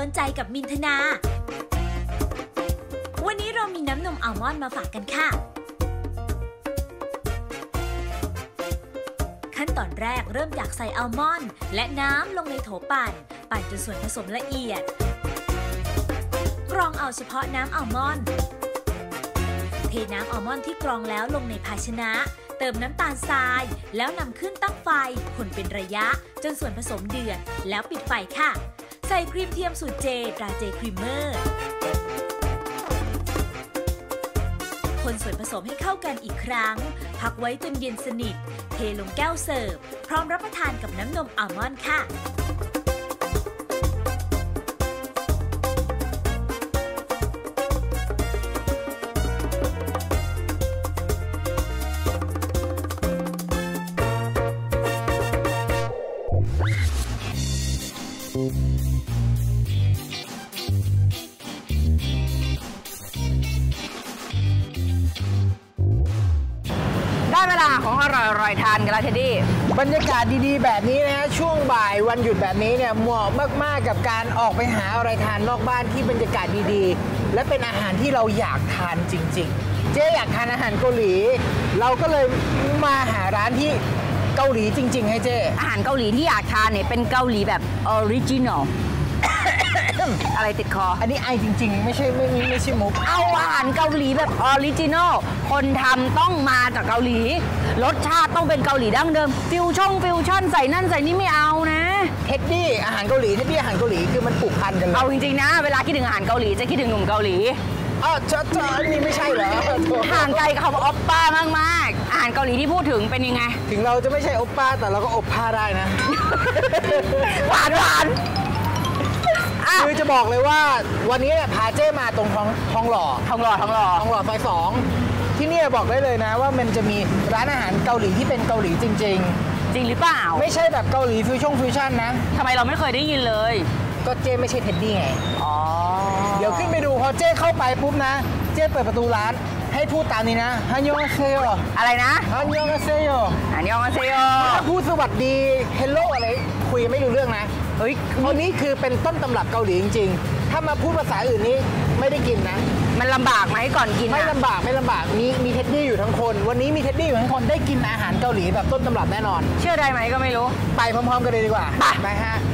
นใจกับมินธนาวันนี้เรามีน้ำนมอัลมอนด์มาฝากกันค่ะขั้นตอนแรกเริ่มจากใส่อัลมอนด์และน้ำลงในโถปั่นจนส่วนผสมละเอียดกรองเอาเฉพาะน้ำอัลมอนด์เทน้ำอัลมอนด์ที่กรองแล้วลงในภาชนะเติมน้ำตาลทรายแล้วนำขึ้นตั้งไฟคนเป็นระยะจนส่วนผสมเดือดแล้วปิดไฟค่ะใส่ครีมเทียมสูตรเจตราเจครีมเมอร์คนส่วนผสมให้เข้ากันอีกครั้งพักไว้จนเย็นสนิทเทลงแก้วเสิร์ฟพร้อมรับประทานกับน้ำนมอัลมอนด์ค่ะได้เวลาของอร่อยๆทานกันแล้วเทดดี้บรรยากาศดีๆแบบนี้นะฮะช่วงบ่ายวันหยุดแบบนี้เนี่ยเหมาะมากๆกับการออกไปหาอะไรทานนอกบ้านที่บรรยากาศดีๆและเป็นอาหารที่เราอยากทานจริงๆเจ๊อยากทานอาหารเกาหลีเราก็เลยมาหาร้านที่เกาหลีจริงๆให้เจ๊อาหารเกาหลีที่อยากทานเนี่ยเป็นเกาหลีแบบออริจินอลอะไรติดคออันนี้ไอจริงๆไม่ใช่มุกเอาอาหารเกาหลีแบบออริจินอลคนทำต้องมาจากเกาหลีรสชาติต้องเป็นเกาหลีดั้งเดิมฟิวชั่นใส่นั่นใส่นี่ไม่เอานะเท็ดดี้อาหารเกาหลีเท็ดดี้อาหารเกาหลีคือมันผูกพันกันเลยเอาจริงๆนะเวลาคิดถึงอาหารเกาหลีจะคิดถึงหนุ่มเกาหลีอันนี้ไม่ใช่เหรอห่างไกลกับคำว่าโอปป้ามากๆอาหารเกาหลีที่พูดถึงเป็นยังไงถึงเราจะไม่ใช่โอปป้าแต่เราก็อบผ้าได้นะหวานคือจะบอกเลยว่าวันนี้พาเจ้มาตรงทองหล่อซอย2ที่นี่บอกได้เลยนะว่ามันจะมีร้านอาหารเกาหลีที่เป็นเกาหลีจริงหรือเปล่าไม่ใช่แบบเกาหลีฟิวชั่นนะทำไมเราไม่เคยได้ยินเลยก็เจ้ไม่ใช่เท็ดดี้ไงเดี๋ยวขึ้นไปดูพอเจ้เข้าไปปุ๊บนะเจ้เปิดประตูร้านให้พูดตามนี้นะฮันยองอาเซโยอะไรนะฮันยองอาเซโยถ้าพูดสวัสดีเฮลโลอะไรคุยไม่รู้เรื่องนะเฮ้ยคนนี้คือเป็นต้นตำรับเกาหลีจริงๆถ้ามาพูดภาษาอื่นนี้ไม่ได้กินนะมันลำบากไหมก่อนกินไม่ลำบากมีเท็ดดี้อยู่ทั้งคนวันนี้มีเท็ดดี้อยู่ทั้งคนได้กินอาหารเกาหลีแบบต้นตำรับแน่นอนเชื่อได้ไหมก็ไม่รู้ไปพร้อมๆกันเลยดีกว่าไปฮะ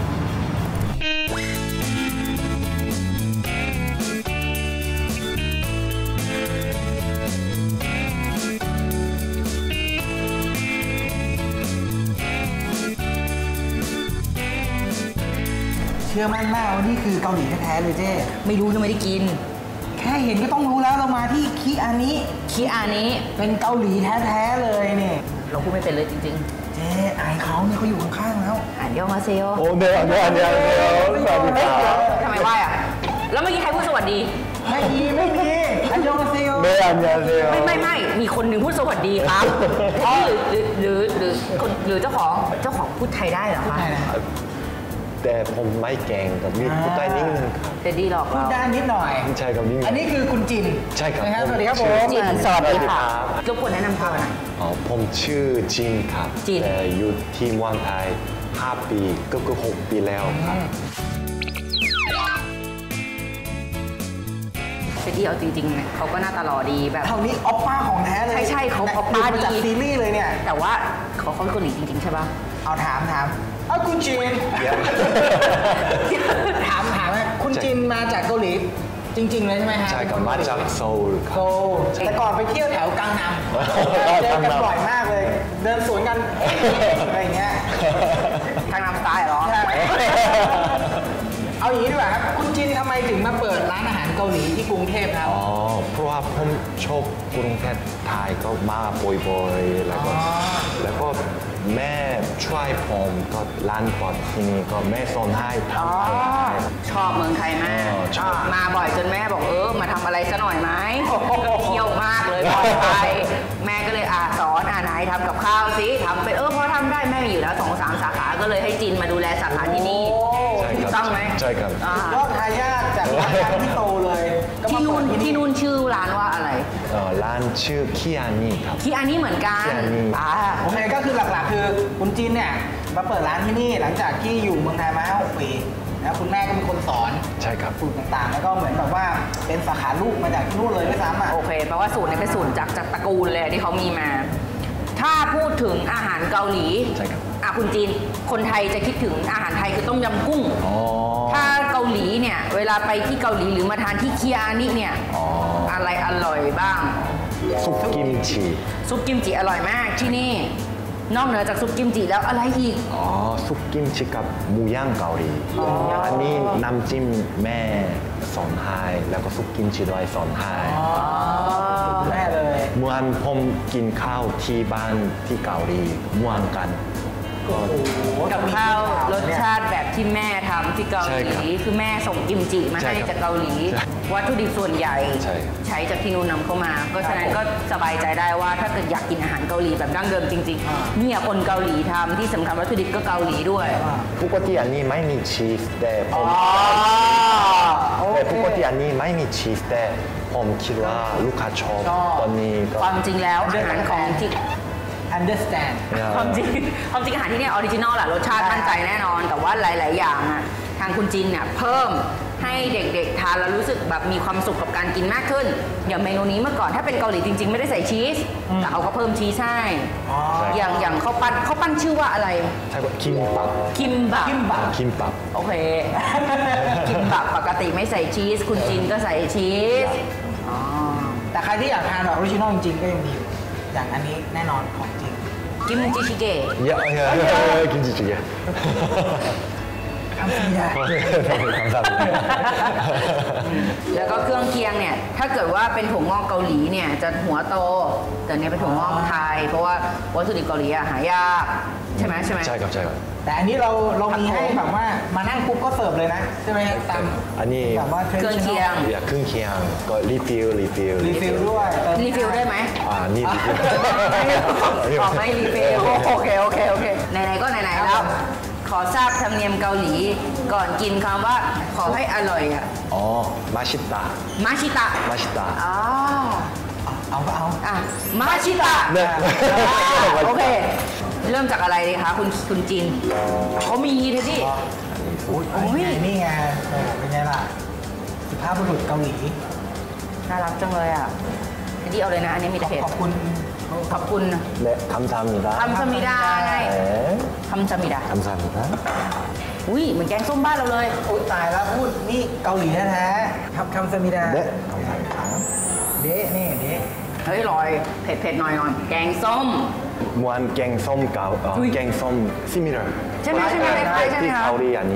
เชื่อมั่นมากว่านี่คือเกาหลีแท้ๆเลยเจ้ไม่รู้ยังไม่ได้กินแค่เห็นก็ต้องรู้แล้วเรามาที่คิอานิเป็นเกาหลีแท้ๆเลยเนี่ยเราพูดไม่เป็นเลยจริงๆเจ๊อายเขาเนี่ยเขาอยู่ข้างๆแล้วอันยองอาเซโยโอ้เดี๋ยวสวัสดีครับทำไมไหว้อะแล้วเมื่อกี้ใครพูดสวัสดีไม่มีอันยองอาเซโยไม่มีคนหนึ่งพูดสวัสดีครับหรือเจ้าของพูดไทยได้เหรอคะแต่ผมไม่เก่งกับมีพูดได้นิดนึงครับแต่ดีหรอกพูดได้นิดหน่อยใช่ครับนิดอันนี้คือคุณจินใช่ครับสวัสดีครับผมจินสวัสดีค่ะรบกวนแนะนำตัวหน่อยผมชื่อจินครับอยู่ที่เมืองไทย5 ปีก็6 ปีแล้วครับแต่ดีเอาจริงๆเขาก็หน้าตาหล่อดีแบบเท่านี้ออปป้าของแท้เลยใช่เขาออปป้าดีจากซีรีส์เลยเนี่ยแต่ว่าเขาเป็นเกาหลีจริงๆใช่ป่ะเอาถามคุณจินถามคุณจินมาจากเกาหลีจริงๆเลยใช่ไหมฮะใช่ครับมาจากโซลครับแต่ก่อนไปเที่ยวแถวกังนัมเจอกันบ่อยมากเลยเดินสวนกันอะไรอย่างเงี้ยกังนัมสไตล์เหรอเอาอย่างนี้ดีกว่าครับคุณจินทำไมถึงมาเปิดร้านอาหารเกาหลีที่กรุงเทพครับเพราะว่าผมชอบกรุงเทพไทยก็มาบ่อยๆแล้วก็แม่ช่วยผมก็ร้านปอดที่นี่ก็แม่สอนให้ทำอะไรชอบเมืองไทยแม่มาบ่อยจนแม่บอกมาทำอะไรซะหน่อยไหมเที่ยวมากเลยบ่อยไปแม่ก็เลยสอนไหนทำกับข้าวสิทำไปพอทำได้แม่มีอยู่แล้ว2-3 สาขาก็เลยให้จินมาดูแลสาขาที่นี่ต้องไหมใช่ครับยอดทายาทจากร้านที่โตเลยที่นู่นชื่อร้านว่าอะไรร้านชื่อคิอานิครับคิอานิเหมือนกันโอเคก็คือหลักๆคือคุณจินเนี่ยมาเปิดร้านที่นี่หลังจากที่อยู่เมืองไทยมา5-6 ปีนะคุณแม่ก็เป็นคนสอนใช่ครับสูตรต่างๆ แล้วก็เหมือนแบบว่าเป็นสาขาลูกมาจากที่นู่นเลยด้วยซ้ำอ่ะโอเคแปลว่าสูตรนี้เป็นสูตรจากตระกูลเลยที่เขามีมา ถ้าพูดถึงอาหารเกาหลีใช่ครับคุณจีนคนไทยจะคิดถึงอาหารไทยคือต้มยำกุ้งอ๋อถ้าเกาหลีเนี่ยเวลาไปที่เกาหลีหรือมาทานที่เคียนี่เนี่ยอ๋ออะไรอร่อยบ้างซุปกิมจิซุปกิมจิอร่อยมากที่นี่ นอกเหนือจากซุปกิมจิแล้วอะไรอีกอ๋อซุปกิมจิกับหมูย่างเกาหลีอันนี้น้ำจิ้มแม่สอนให้แล้วก็ซุปกิมจิด้วยสอนให้แม่เลยเมื่อผมกินข้าวที่บ้านที่เกาหลีเหมือนกันก็กับข้าวรสชาติแบบที่แม่ทำที่เกาหใช่ลีครับคือแม่ส่งกิมจิมาใช่ให้ครับจากเกาหลีใช่วัตถุดิบส่วนใหญ่ใช่ใช้จากที่นู่นนำเข้ามา ก็ฉะนั้นก็สบายใจได้ว่าถ้าเกิดอยากกินอาหารเกาหลีแบบดั้งเดิมจริงๆเนี่ยคนเกาหลีทำที่สำคัญวัตถุดิบก็เกาหลีด้วยปกติอันนี้ไม่มีชีสแต่ผมแต่ปกติอันนี้ไม่มีชีสแต่ผมคิดว่าลูกค้าชอบตอนนี้ก็ความจริงแล้วอาหารของที่ understand ความจริงอาหารที่เนี่ยออริจินอลแหละรสชาติมั่นใจแน่นอน แต่ว่าหลาย ๆ อย่างอะทางคุณจินเนี่ยเพิ่มให้เด็ก ๆ ทานแล้วรู้สึกแบบมีความสุขกับการกินมากขึ้น อย่างเมนูนี้เมื่อก่อนถ้าเป็นเกาหลีจริง ๆ ไม่ได้ใส่ชีสแต่เขาก็เพิ่มชีสให้อ๋ออย่างข้าวปั้นชื่อว่าอะไรใช่ว่าคิมปับคิมบับคิมบับคิมปับโอเค คิมบับปกติไม่ใส่ชีส คุณจินก็ใส่ชีสอ๋อแต่ใครที่อยากทานแบบออริจินอลจริงๆก็ยังมีอยู่อย่างอันนี้แน่นอนของจริงกิมจิชิเกะเยอะกิมจิจิเยอะทำไม่ได้แล้วก็เครื่องเคียงเนี่ย ถ้าเกิดว่าเป็นถั่วงอกเกาหลีเนี่ยจะหัวโต แต่เนี้ยเป็นถั่วงอกไทย เพราะว่าวัตถุดิบเกาหลีอะหายาก ใช่ไหมใช่ครับใช่ครับแต่อันนี้เรามีให้แบบว่ามานั่งปุ๊บก็เสิร์ฟเลยนะ ใช่ไหมครับตามอันนี้แบบว่าเครื่องเคียงอยากเครื่องเคียงก็รีฟิลรีฟิลด้วยเติมรีฟิลได้ไหมนี่รีฟิลออกไม่รีฟิลโอเคไหนๆก็ไหนๆแล้ว ขอทราบธรรมเนียมเกาหลีก่อนกินคำว่าขอให้อร่อยอ่ะอ๋อมาชิตะมาชิตะมาชิตะอ๋อเอาก็เอาอ่ะมาชิตะเนี่ยโอเค เริ่มจากอะไรดีคะคุณจินเขามีเทดดี้นี่ไงเป็นไงล่ะสุภาพบุรุษเกาหลีน่ารักจังเลยอ่ะเทดดี้เอาเลยนะ อันนี้มีแต่เผ็ดขอบคุณขอบคุณ 네 감사합니다. 감사합니다ไง 네 คำจามิดา 감사합니다. อุ้ยเหมือนแกงส้มบ้านเราเลยโอ้ยตายแล้วพูดนี่เกาหลีแท้ๆคำสมิดา 네 감사합니다. เดะนี่เดะเฮ้ยลอยเผ็ดหน่อยแกงส้ม 무한 갱섬 갱섬 similar. ใช่ไหมใช่ไหมคล้ายๆใช่ไหม 이 คะ 가오리 아니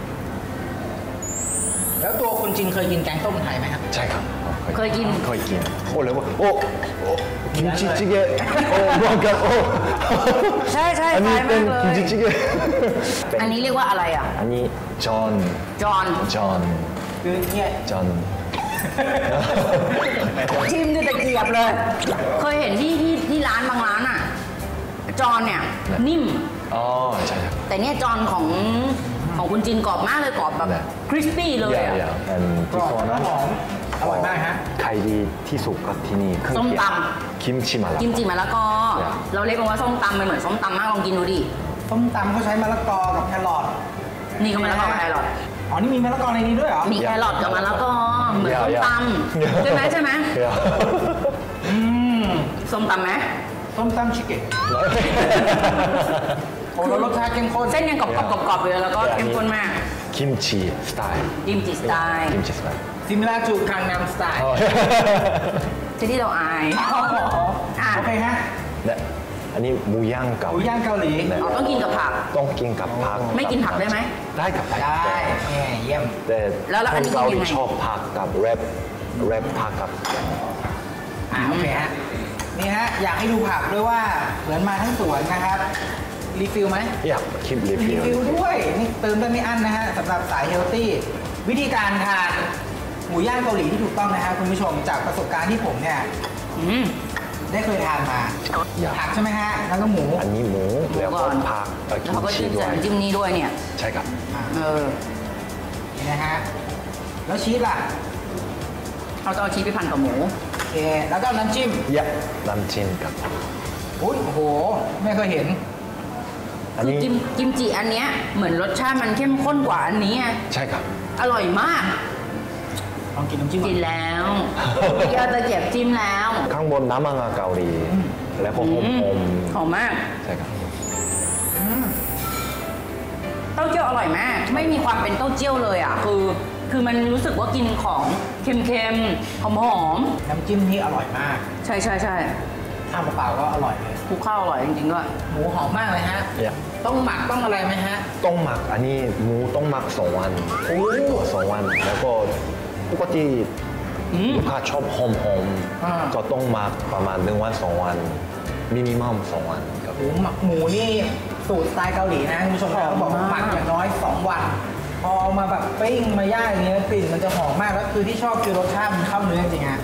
แล้วตัวคุณจินเคยกินแกงส้มไทยไหมครับ 제가 เคยกิน 거의 긴. 레버. 김치찌개. 뭔가. ใช่คล้าย 아니 มากเลย 땐 김치찌개. อันนี้เรียกว่าอะไรอ่ะ 아니 전 จอนคือเนี่ย 전. ชิมด้วยตะเกียบเลย เคยเห็นที่ร้านบางร้านอ่ะ จอนเนี่ย นิ่ม 자. แต่เนี่ยจอนของคุณจินกรอบมากเลยกรอบแบบ 네 คริสปี้เลย Yeah อ่ะ yeah. And กรอบ this แล้วหอ one. มอร่อยมากฮะ 가이디 티속 같으니 큰 ส้มต 김치 말라. กิมจิมะละกอเนี่ยเราเรียกมันว่าส้มตำมันเหมือนส้มตำมากลองกินดูดิส้มตำเขาใช้มะละกอกับแครอทนี่ก็มะละกอกับแครอทอ๋อ นี่มีมะละกอในนี้ด้วยเหรอมีแครอทกับมะละกอเหมือนส้มตำใช่ไหม Yeah. ส้มตำไหมส้มตำชิคเก้นโอ้แล้วรสชาติเข้มข้นเส้นยังกรอบๆอยู่เลยแล้วก็เข้มข้นมาก 김치 스타일. กิมจิสไตล์ 김치 스타일. ซิมิลาจูคังนำสไตล์ที่เราอาย อ่ะโอเคฮะ 네. 아니 무양 หมู 가오. ย่างเกาหลีอ๋อต้องกินกับผัก 똥낀 갑박. ไม่กินผักได้ไหมได้กับผักได้เยี่ยมแต่แล้วอันนี้กินเกาหยัลีงไงชอบผักกับแรปผักกับโอเคฮะ นี่ฮะ อยากให้ดูผักด้วยว่าเหมือนมาทั้งสวนนะครับ รีฟิลไหมอยากคลิปรีรีวิฟิวลด้วย นี่เติมได้ไม่อั้นนะฮะสำหรับสายเฮลตี้ วิธีการทานหมูย่างเกาหลีที่ถูกต้องนะฮะคุณผู้ชมจากประสบการณ์ที่ผมเนี่ยอืมได้เคยทานมา ผักใช่ไหมฮะ แล้วก็หมูอันนี้หมูแล้วก็ก่อนผักแล้วกิมเขาก็ชีจิ้มด้วใส่ยน้ำจิ้มนี้ด้วยเนี่ยใช่ครับเออนี่นะฮะ แล้วชีสล่ะเราจะเอาชีสไปพันกับหมูโอเค แล้วก็น้ำจิ้มยะน้ำจิ้มกับอุ้ยโอ้โห ไม่เคยเห็นคือกิมจิอันเนี้ยเหมือนรสชาติมันเข้มข้นกว่าอันนี้ใช่ครับอร่อยมากลองกินน้ำจิ้มก่อนกินแล้วพี่เอาตะเกียบจิ้มแล้วข้างบนน้ำมันงาเกาหลีแล้วก็หอมหอมมากใช่ครับเต้าเจี้ยวอร่อยมาก ไม่มีความเป็นเต้าเจี้ยวเลยอ่ะคือมันรู้สึกว่ากินของเค็มๆหอมน้ำจิ้มนี่อร่อยมากๆใช่ข้าวเปล่าๆก็อร่อยเลยคลุกข้าวอร่อยจริงๆด้วยหมูหอมมากเลยฮะเนี่ยต้องหมักต้องอะไรไหมฮะต้องหมักอันนี้หมูต้องหมัก2 วัน2 วันแล้วก็ปกติลูกค้าชอบหอมๆก็ต้องหมักประมาณ1 วัน 2 วันมินิมัม2 วันครับหมูหมักหมูนี่สูตรสไตล์เกาหลีนะคุณผู้ชมเขาบอกว่าหมักอย่างน้อย2 วัน พอเอามาแบบปิ้งมาย่างอย่างเงี้ยกลิ่นมันจะหอมมากแล้วคือที่ชอบคือรสชาติมันเข้าเนื้อจริงๆฮะ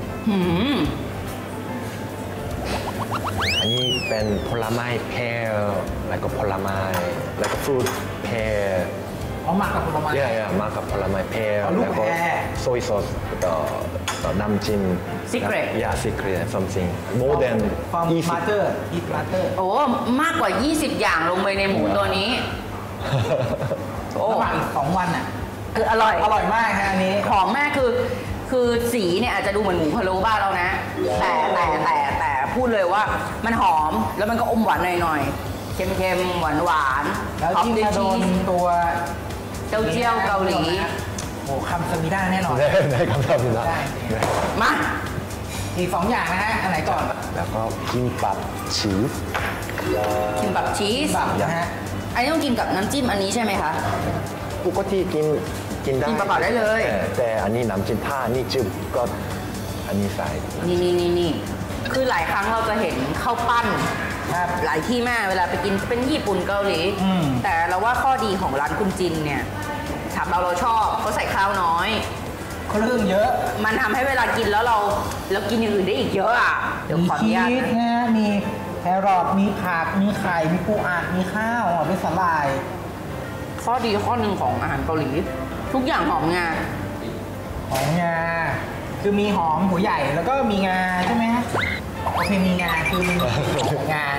อันนี้เป็นผลไม้แพรแล้วก็ผลไม้แล้วก็ฟรุตแพรเอาหมักกับผลไม้มากับผลไม้แพรอ๋อลูกแล้วก็แพรโซยซอสต่อน้ำจิ้ม Secret secret something more than ฟอร์มมาเตอร์อีทมาเตอร์โอ้มากกว่า 20 อย่างลงไปในหมูตัวนี้ โอ้แล้วหมักอีก2 วันอ่ะคืออร่อยอร่อยมากฮะอันนี้หอมมากคือสีเนี่ยอาจจะดูเหมือนหมูพะโล้บ้านเรานะ แต่พูดเลยว่ามันหอมแล้วมันก็อมหวานหน่อยๆเค็มๆหวานแล้วท็อปจิ้มด้วยมาโดชีนสตัวเต้าเจี้ยวเกาหลีโอ้คำสมิด้าแน่นอนได้คำตอบอยู่นะได้มาอีก2 อย่างนะฮะ อันไหนก่อนแล้วก็กิมบับชีสกินแบบชีสแบบนะฮะอันนี้ต้องกินกับน้ำจิ้มอันนี้ใช่ไหมคะปกติกินได้กินเปล่าๆได้เลยแต่อันนี้น้ำจิ้มถ้านี่จิ้มก็อันนี้ใส่นี่คือหลายครั้งเราจะเห็นข้าวปั้นครับหลายที่มากเวลาไปกินเป็นญี่ปุ่นเกาหลีอืมแต่เราว่าข้อดีของร้านคุณจินเนี่ยถามเราชอบเขาใส่ข้าวน้อยเครื่องเยอะมันทำให้เวลากินแล้วเรากินอย่างอื่นได้อีกเยอะอ่ะ เดี๋ยวมีขออนุชีญาตสนะนะฮะมีแครอทมีผักมีไข่ มีปูอัดมีข้าวมีสาหร่ายข้อดีข้อหนึ่งของอาหารเกาหลี ทุกอย่างหอมงาหอมงา คือมีหอมหัวใหญ่แล้วก็มีงาใช่ไหมฮะโอเคมีงาคือมีงา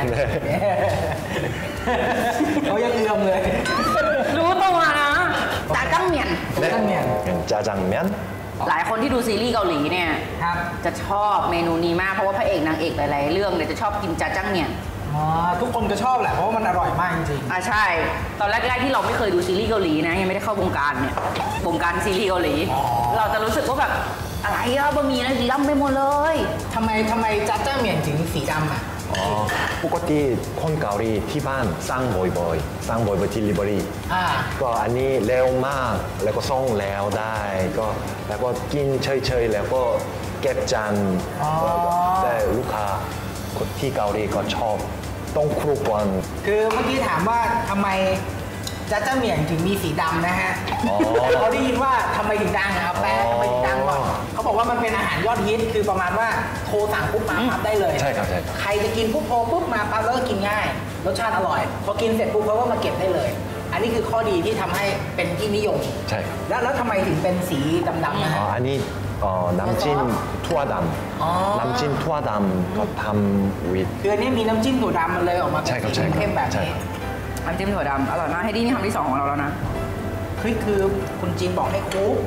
เขายังเอื้อมเลยรู้ตัวนะจาจังเมียนจังเมียนจาจังเมียนหลายคนที่ดูซีรีส์เกาหลีเนี่ยครับจะชอบเมนูนี้มากเพราะว่าพระเอกนางเอกหลายๆเรื่องเนี่ยจะชอบกินจาจังเมียนอ๋อทุกคนก็ชอบแหละเพราะว่ามันอร่อยมากจริงใช่ ตอนแรกๆที่เราไม่เคยดูซีรีส์เกาหลีนะยังไม่ได้เข้าวงการเนี่ยวงการซีรีส์เกาหลี เราจะรู้สึกว่าแบบอะไรอะบะหมี่อะไรสีดำไปหมดเลยๆทำไมจัดจ้าเหมียนถึงสีดำอ่ะอ๋อปกติคนเกาหลีที่บ้านสั่งบ่อยๆสั่งบ่อยๆ delivery ก็อันนี้เร็วมากแล้วก็ส่งแล้วได้ก็แล้วก็กินเฉยๆแล้วก็เก็บจานอ๋อแต่ลูกค้าที่เกาหลีก็ชอบต้องคลุกก่อนคือเมื่อกี้ถามว่าทำไมจัดจ้าเหมียนถึงมีสีดำนะฮะอ๋อเขาได้ยินว่าทำไมถึงดังนะครับแปลทำไมถึงดังก่อนเขาบอกว่ามันเป็นอาหารยอดฮิตคือประมาณว่าโทรสั่งปุ๊บมาปั๊บได้เลยใช่ครับใช่ครับใครจะกินปุ๊บโทรปุ๊บมาปั๊บแล้วก็กินง่าย รสชาติอร่อย พอกินเสร็จปุ๊บเขาก็มาเก็บได้เลย อันนี้คือข้อดีที่ทำให้เป็นที่นิยมใช่ครับแล้วทำไมถึงเป็นสีดำๆนะอ๋อฮะอันนี้น้ำจิ้มถั่วดอ๋อำน้ำจิ้มถั่วดำก็ทำวิดคืออันนี้มีน้ำจิ้มถั่วดำมันเลยออกมาใช่ครับเป็นใช่สีครับเข้มแบบใช่นี้ครับน้ำจิ้มถั่วดำอร่อยมากให้ดีนี่คำที่2ของเราแล้วนะคือคุณจีนบอกให้คลุก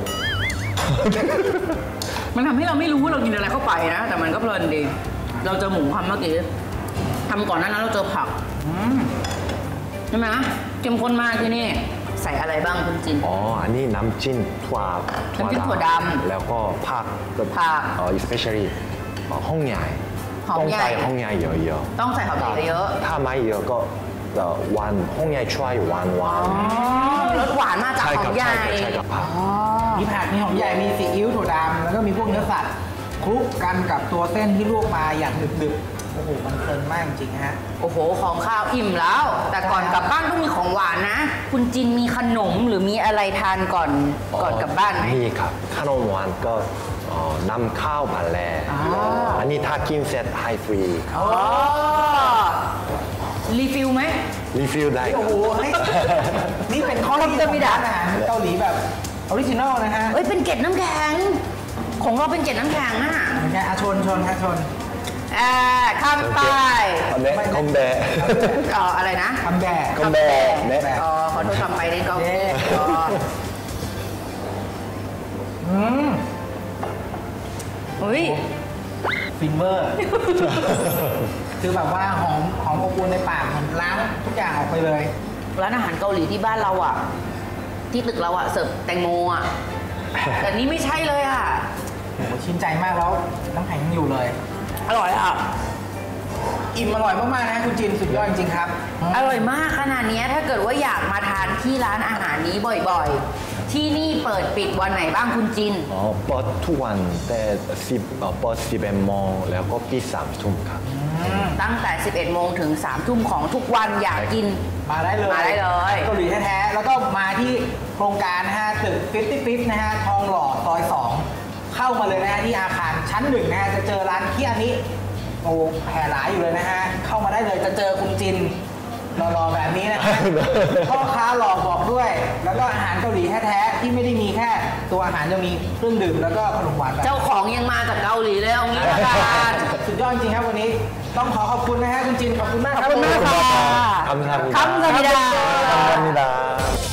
มันทำให้เราไม่รู้ว่าเรากินอะไรเข้าไปนะ แต่มันก็เพลินดี เราเจอหมูทำเมื่อกี้ทำก่อนหน้านั้นเราเจอผักใช่ไหมเข้มข้นมากที่นี่ใส่อะไรบ้างคุณจินอ๋อ อันนี้น้ำจิ้มถั่วน้ำจิ้มถั่วดำแล้วก็ผักก็ผัก especially ห้องใหญ่หอมต้องใหญ่ใส่ห้องใหญ่เยอะต้องใส่หอมใหญ่เยอะๆถ้าไม่เยอะก็วันห้องใหญ่ช่วยวันรสหวานมาจากใช่หอครัมบใหญ่ใช่ครับผักมีผักมีหอมใหญ่มีซีอิ๊วถั่วดำแล้วก็มีพวกเนื้อสัตว์คลุกกันกับตัวเส้นที่ลวกมาอย่างดึบๆโอ้โหมันเพลินมากจริงๆฮะโอ้โห ของข้าวอิ่มแล้ว แต่ก่อนกลับบ้านต้องมีของหวานนะ คุณจินมีขนมหรือมีอะไรทานก่อนกลับบ้านไหมมีครับขนมหวานก็นำข้าวมาแลอันนี้ถ้ากินเสร็จให้ฟรีอ๋อรีฟิลไหมรีฟิลได้คโอ้รับโหนี่เป็นข้อดีของร้านอาหารเกาหลีแบบออริจินอลนะฮะเอ้ยเป็นเกล็ดน้ำแข็ง ของเราเป็นเกล็ดน้ำแข็งอ่ะเหมือนกันชนฮะชนคำไป 네, 건배. อะไรนะคำแบก 건배. 네. ขอโทษคำไปนี่ก็อุ้ยฟินเวอร์ คือแบบว่าหอมอบอวลในปากเหมือนล้างทุกอย่างออกไปเลยร้านอาหารเกาหลีที่บ้านเราอ่ะ ที่ตึกเราอ่ะเสิร์ฟแตงโมอ่ะ แต่นี้ไม่ใช่เลยอ่ะโอ้โหชื่นใจมากแล้วน้ำแข็งยังอยู่เลยอร่อยอ่ะอิ่มอร่อยมากๆนะคุณจินสุดยอดจริงๆครับอร่อยมากขนาดนี้ถ้าเกิดว่าอยากมาทานที่ร้านอาหารนี้บ่อยๆ ที่นี่เปิดปิดวันไหนบ้างคุณจินเปิดทุกวันแต่เปิด11 โมงแล้วก็ปิด3 ทุ่มครับตั้งแต่ 11 โมงถึง 3 ทุ่มของทุกวันอยากกินมาได้เลยมาได้เลยเกาหลีแท้ๆแล้วก็มาที่โครงการนะฮะตึก50 ฟิตนะฮะทองหล่อซอย2เข้ามาเลยนะฮะที่อาคารชั้น1นะฮะจะเจอร้านเคียนิโอ้แผ่หลายอยู่เลยนะฮะเข้ามาได้เลยจะเจอคุณจินรอๆแบบนี้นะฮะ พ่อค้าหล่อบอกด้วย แล้วก็อาหารเกาหลีแท้ๆที่ไม่ได้มีแค่ตัวอาหารยังมีเครื่องดื่มแล้วก็ขนมหวานแบบเจ้าของยังมาจากเกาหลีเลยเอางี้ละกันสุดยอดจริงๆครับวันนี้ต้องขอบคุณนะฮะคุณจินขอบคุณมากครับขอบคุณมากค่ะ 감사합니다. 감사합니다. 감사합니다.